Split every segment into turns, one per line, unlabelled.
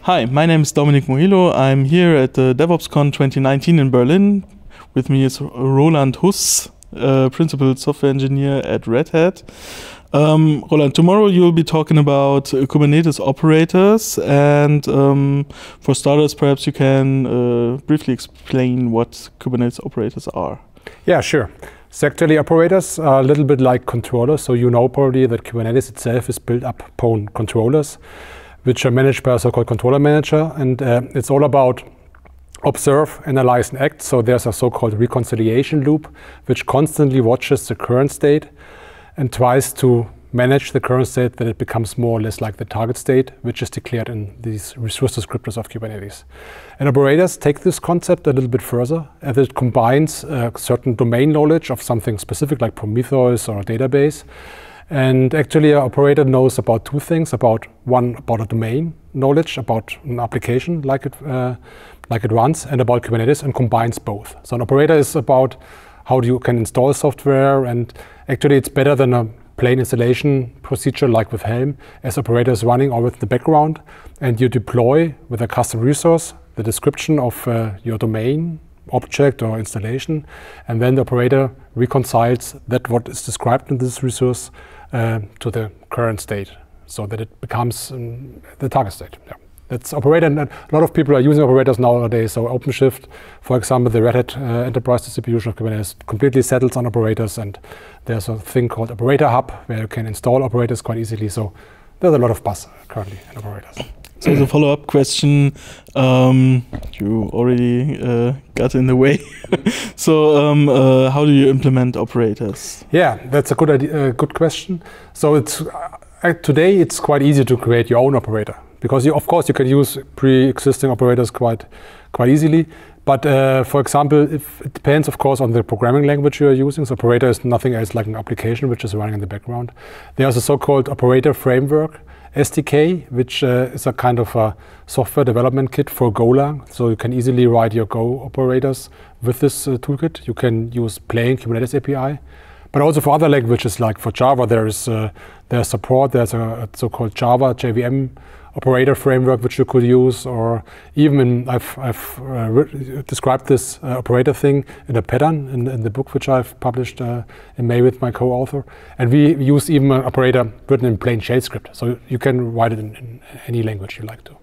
Hi, my name is Dominik Mohilo. I'm here at the DevOpsCon 2019 in Berlin. With me is Roland Huss, Principal Software Engineer at Red Hat. Roland, tomorrow you'll be talking about Kubernetes operators, and for starters, perhaps you can briefly explain what Kubernetes operators are.
Yeah, sure. So actually operators are a little bit like controllers. So you know probably that Kubernetes itself is built up upon controllers, which are managed by a so-called controller manager. And it's all about observe, analyze, and act. So there's a so-called reconciliation loop, which constantly watches the current state and tries to manage the current state that it becomes more or less like the target state, which is declared in these resource descriptors of Kubernetes. And operators take this concept a little bit further, as it combines certain domain knowledge of something specific like Prometheus or a database. And actually, an operator knows about two things: about a domain knowledge about an application like it runs, and about Kubernetes, and combines both. So an operator is about how you can install software, and actually it's better than a plain installation procedure like with Helm, as operator is running always in the background, and you deploy with a custom resource the description of your domain object or installation, and then the operator reconciles that what is described in this resource to the current state, so that it becomes the target state. Yeah. That's operator, and a lot of people are using operators nowadays. So OpenShift, for example, the Red Hat enterprise distribution of Kubernetes completely settles on operators, and there's a thing called Operator Hub where you can install operators quite easily. So there's a lot of buzz currently in operators.
So the follow-up question, you already got in the way. So how do you implement operators?
Yeah, that's a good idea, good question. So today it's quite easy to create your own operator, because of course you can use pre-existing operators quite easily. But for example, it depends of course on the programming language you are using. So operator is nothing else like an application which is running in the background. There's a so-called operator framework SDK, which is a kind of a software development kit for Golang. So you can easily write your Go operators with this toolkit. You can use plain Kubernetes API, but also for other languages, like for Java, there's support. There's a so-called Java JVM operator framework which you could use, or even I've described this operator thing in a pattern in the book which I've published in May with my co-author. And we use even an operator written in plain shell script, so you can write it in any language you like to.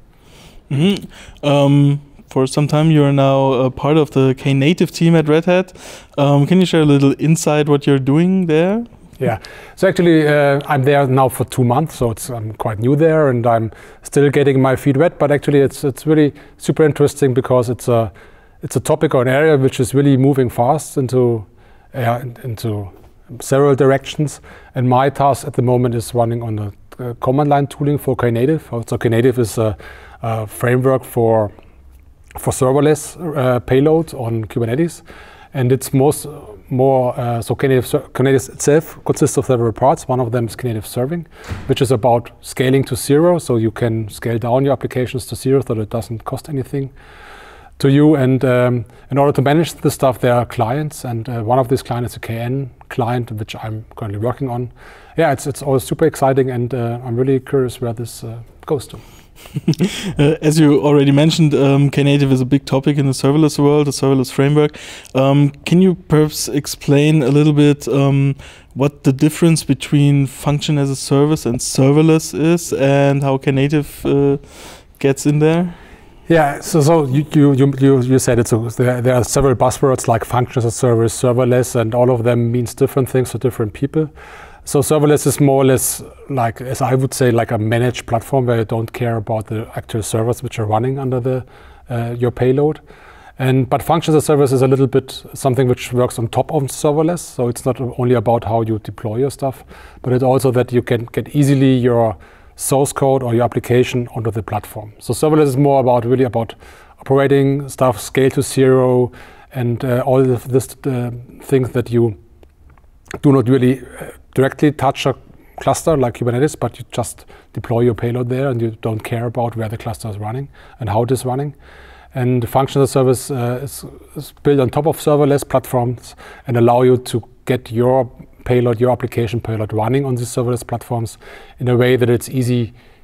Mm-hmm. For some time you are now a part of the Knative team at Red Hat. Can you share a little insight what you're doing there?
Yeah, so actually I'm there now for 2 months, so I'm quite new there, and I'm still getting my feet wet. But actually, it's really super interesting, because it's a topic or an area which is really moving fast into several directions. And my task at the moment is running on the command line tooling for Knative. So Knative is a framework for serverless payload on Kubernetes. And it's so Knative itself consists of several parts. One of them is Knative Serving, which is about scaling to zero. So you can scale down your applications to zero so that it doesn't cost anything to you. And in order to manage this stuff, there are clients. And one of these clients is a KN client, which I'm currently working on. Yeah, it's all super exciting. And I'm really curious where this goes to.
As you already mentioned, Knative is a big topic in the serverless world, the serverless framework. Can you perhaps explain a little bit what the difference between function as a service and serverless is, and how Knative gets in there?
Yeah, so you said it. So there are several buzzwords like function as a service, serverless, and all of them means different things to different people. So serverless is more or less like, as I would say, like a managed platform where you don't care about the actual servers which are running under your payload. But function as a service is a little bit something which works on top of serverless. So it's not only about how you deploy your stuff, but it's also that you can get easily your source code or your application onto the platform. So serverless is more about really about operating stuff, scale to zero, and all of this things that you do not really directly touch a cluster like Kubernetes, but you just deploy your payload there, and you don't care about where the cluster is running and how it is running. And function as a service is built on top of serverless platforms and allow you to get your payload, your application payload running on these serverless platforms in a way that it's easy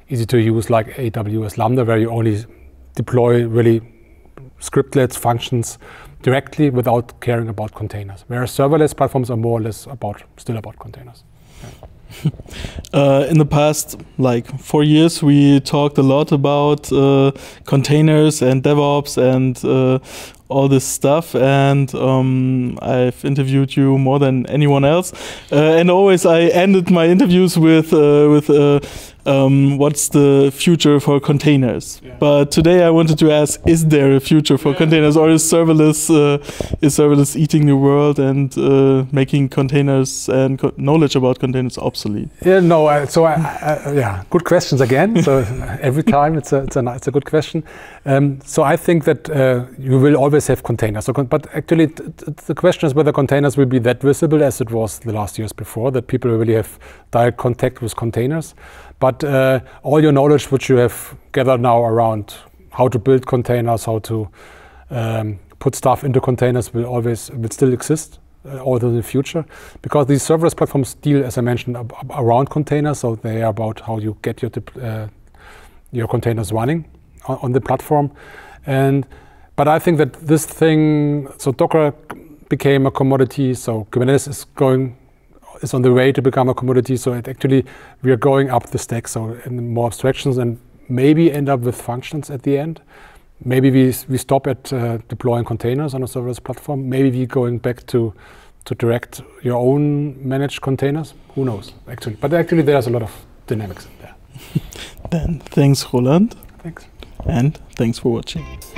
easy to use like AWS Lambda, where you only deploy really scriptlets, functions directly without caring about containers. Whereas serverless platforms are more or less still about containers.
In the past, like 4 years, we talked a lot about containers and DevOps and all this stuff, and I've interviewed you more than anyone else, and always I ended my interviews with what's the future for containers? Yeah. But today I wanted to ask, is there a future for containers, or is serverless eating the world and making containers and knowledge about containers obsolete?
Yeah, no. Yeah, good questions again. So every time it's a good question. So I think that you will always have containers. But actually, the question is whether containers will be that visible as it was the last years before, that people really have direct contact with containers. But all your knowledge which you have gathered now around how to build containers, how to put stuff into containers will still exist also in the future, because these serverless platforms deal, as I mentioned, around containers. So they are about how you get your containers running on the platform. But I think that this thing, so Docker became a commodity, so Kubernetes is on the way to become a commodity. So we are going up the stack, so in more abstractions, and maybe end up with functions at the end. Maybe we stop at deploying containers on a serverless platform. Maybe we're going back to direct your own managed containers. Who knows, actually. But actually there's a lot of dynamics in there.
Then thanks, Roland.
Thanks.
And thanks for watching.